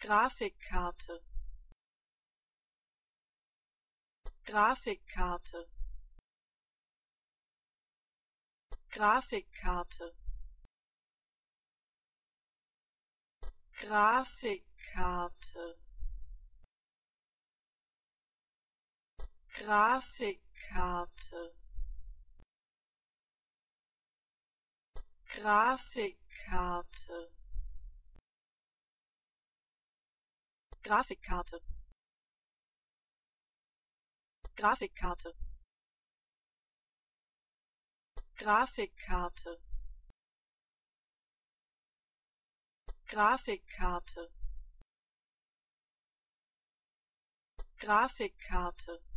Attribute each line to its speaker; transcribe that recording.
Speaker 1: Grafikkarte, Grafikkarte, Grafikkarte, Grafikkarte, Grafikkarte, Grafikkarte, Grafikkarte, Grafikkarte, Grafikkarte, Grafikkarte, Grafikkarte,